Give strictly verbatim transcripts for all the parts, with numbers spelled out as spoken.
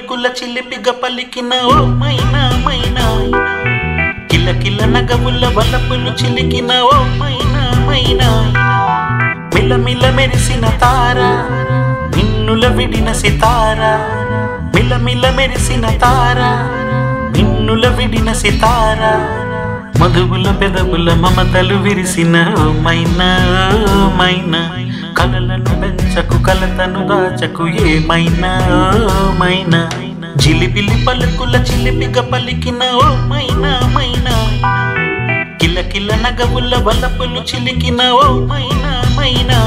పలుకుల చిలిపిగ పలికిన ఓ మైనా మైనా కిల కిల నగవుల వలపులు చిలికిన ఓ మైనా మైనా మిల మిల మెరిసిన తార మిన్నుల విడిన సితార మిల మిల మెరిసిన తార మిన్నుల విడిన సితార మధువుల పెదవుల మమతలు విరిసిన ఓ మైనా ఓ మైనా కలలను పెంచకు కలతను దాచకు ఏమైనా ఓ మైనా జిలిబిలి పలుకుల చిలిపిగ పలికిన ఓ మైనా మైనా కిల కిల నగవుల వలపులు చిలికిన ఓ మైనా మైనా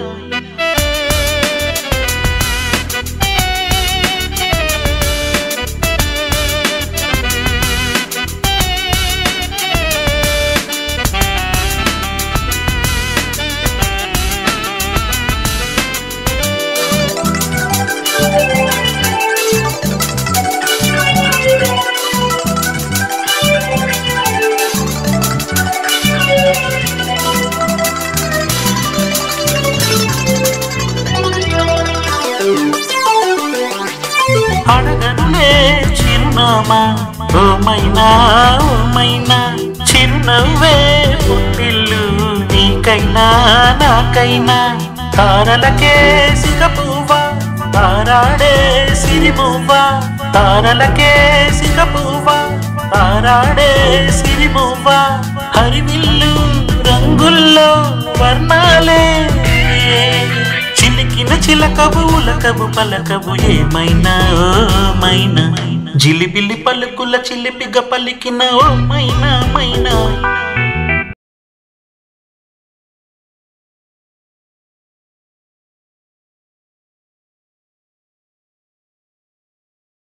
అడగనులే చిరునామా ఓ మైనా ఓ మైనా చిరునవ్వే పుట్టిల్లు నీకైనా నాకైనా తారలకే సిగపువ్వా తారాడే సిరిమువ్వా తారలకే సిగపువ్వా తారాడే సిరిమువ్వా హరివిల్లు రంగుల్లో వర్ణాలే చిలికిన చిలకవు ఉలకవు పలకవు ఏమైనా ఓ మైనా జిలిబిలి పలుకుల చిలిపిగ పలికిన ఓ మైనా మైనా